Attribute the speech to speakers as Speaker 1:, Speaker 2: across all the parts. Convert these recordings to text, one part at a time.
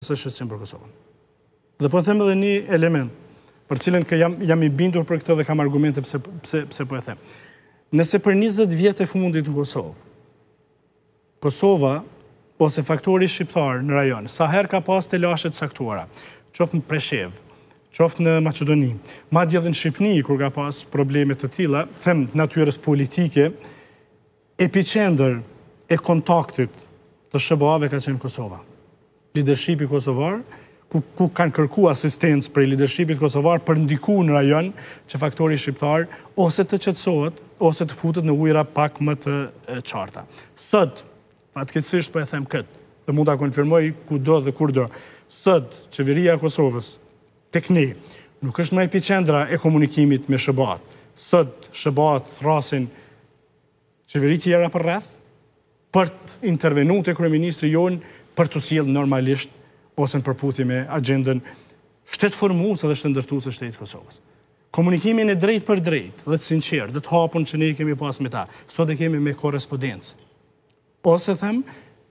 Speaker 1: pse shqetësim për Kosovën. Dhe po them edhe një element, për cilën jam I bindur për këtë dhe kam argumente pse po e them. Nëse për 20 vjet e fundit në Kosovë, Kosova ose faktori shqiptar në rajon, sa herë ka pas të lashe të saktuara, qoftë në Preshev, qoftë në Maqedoni, madje edhe në Shqipni, kur ka pas probleme të tilla, them natyrës politike, epicendër e kontaktit të SBA-ve ka qenë Kosova. Lidershipi kosovar, ku kanë kërku asistencë prej lidershipit kosovar për ndiku në rajon që faktori shqiptar ose të qetësohet, ose të futet në ujëra pak më të qarta. Sot, fatkeqësisht po e them këtë, dhe mund ta konfirmoj kudo dhe kurdo, sot qeveria e Kosovës tek ne nuk është më epicendra e komunikimit me SBA-t. Sot SBA-t thrasin qeveri tjera për rreth, për të intervenu të kryeministri jonë për të sjellë normalisht ose në përputhje me agendën shtetformuese dhe shtetëndërtuese shtetit Kosovës. Komunikimin e drejt për drejt dhe të sinqert, dhe të hapun që ne kemi pas me ta, sot e kemi me korrespondencë. Ose them,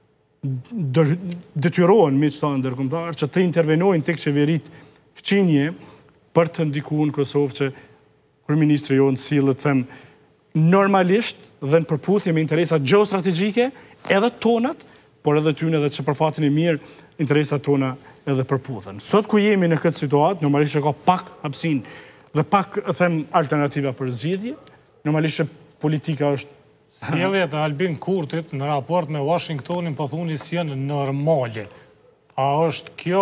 Speaker 1: detyrohen miqtë ndërkombëtar që të intervenojnë tek qeverit fqinje për të ndikuar në Kosovë që kryeministri jonë sillet them normalisht dhe në përputhje me interesat gjeostrategjike, edhe tonat, por edhe tyne edhe që për fatin e mirë, interesat tona edhe përputhen. Sot ku jemi në këtë situatë, normalisht që ka pak hapësinë dhe pak, them, alternativa për zgjidhje, normalisht që politika është...
Speaker 2: Sjelljet e Albin Kurtit në raport me Washingtonin po thuni si janë normale. A është kjo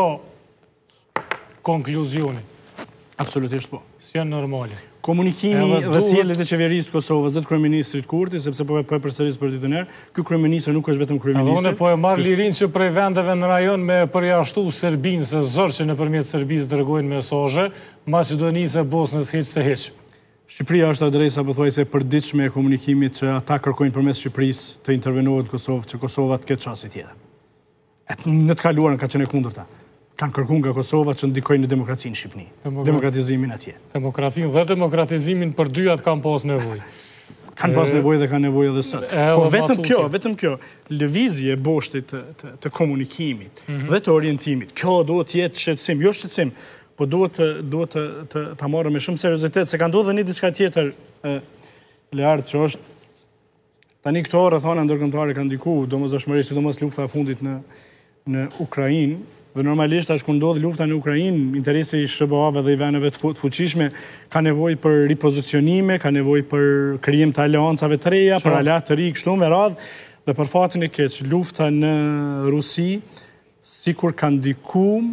Speaker 2: konkluzioni?
Speaker 1: Absolutisht po.
Speaker 2: Si janë normale.
Speaker 1: Komunikimi dhe sjelljet e qeverisë të Kosovës dhe të kryeministrit Kurti, sepse po e përsëris për ditën e herë, ky kryeministër nuk është vetëm kryeministër.
Speaker 2: Unë po e marr lirinë që prej vendeve në rajon me përjashtu Serbinë se zërë që nëpërmjet Serbisë dërgojnë mesazhe, Maqedonisë e Bosnës hiç se hiç.
Speaker 1: Shqipëria është adresa pothuajse e përditshme e komunikimit që ata kërkojnë përmes Shqipërisë të intervenohet në Kosovë, që Kosova të ketë çasti tjetër. Në të kaluarën ka qenë e kundërta. Kanë kërkuar nga Kosova që ndikojnë në demokracinë në Shqipëni, demokratizimin atje.
Speaker 2: Demokracinë dhe demokratizimin për dyjat kanë pas nevojë.
Speaker 1: Kanë pas nevojë dhe kanë nevojë edhe sot. Po vetëm kjo, lëvizje e boshtit të komunikimit dhe të orientimit, kjo duhet të jetë shqetësim, jo shqetësim, po duhet ta marrë me shumë seriozitet, se ka ndodhur një diçka tjetër lart që është tani këto rrethana ndërkombëtare kanë ndikuar, domosdoshmërisht sidomos lufta e fundit në Ukrainë. Dhe normalisht ashtu kur ndodh lufta në Ukrainë, interesi I SBA-ve dhe I veneve të fuqishme ka nevojë për ripozicionime, ka nevojë për krijim të aleancave të reja, për aleat të ri kështu me radhë, dhe për fatin e keq, lufta në Rusi sikur ka ndikuar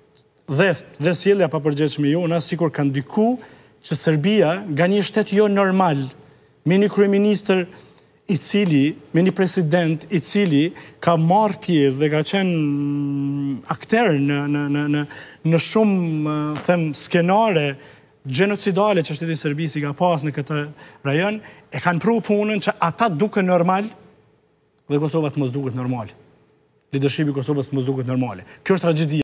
Speaker 1: dhe sjellja pa përgjegjshme jona sikur ka ndikuar që Serbia nga një shtet jo normal, me një kryeministër me një president I cili ka marrë pjesë dhe ka qenë akter në shumë, them, skenare gjenocidale që shteti Serbisë I ka pas në këtë rajon, e kanë pru punën që ata duke normal dhe Kosova të mos duket normal. Lidershipi I Kosovës të mos duket normale. Kjo është tragjedia.